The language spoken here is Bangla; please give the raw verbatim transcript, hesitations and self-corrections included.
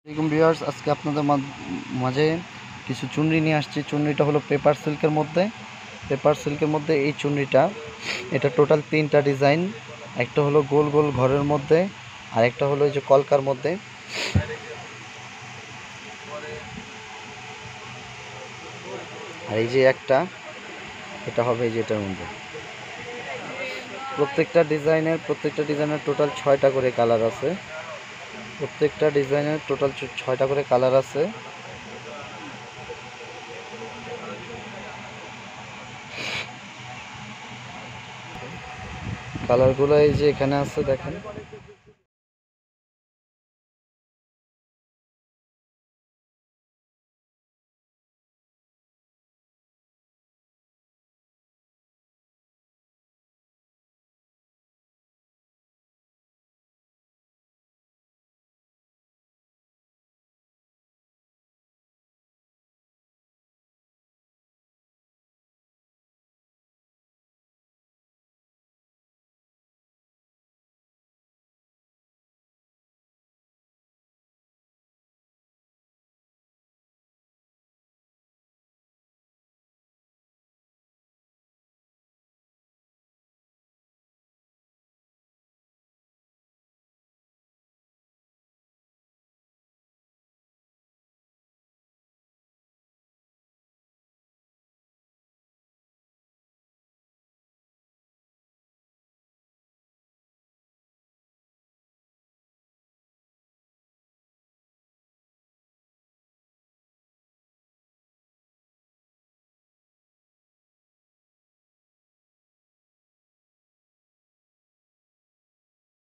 আসসালামু ভিউয়ার্স, আজকে আপনাদের মাঝে কিছু চুনরি নিয়ে আসছি। চুনরিটা হলো পেপার সিল্কের মধ্যে পেপার সিল্কের মধ্যে এই চুনরিটা, এটা টোটাল তিনটা ডিজাইন। একটা হলো গোল গোল ঘরের মধ্যে, আর একটা হলো এই যে কলকার মধ্যে, আর এই যে একটা এটা হবে এই যে এটার মধ্যে। প্রত্যেকটা ডিজাইনের প্রত্যেকটা ডিজাইনের টোটাল ছয়টা করে কালার আছে। প্রত্যেকটা ডিজাইনের টোটাল ছয়টা করে কালার আছে। কালারগুলো এই যে এখানে আছে, দেখেন।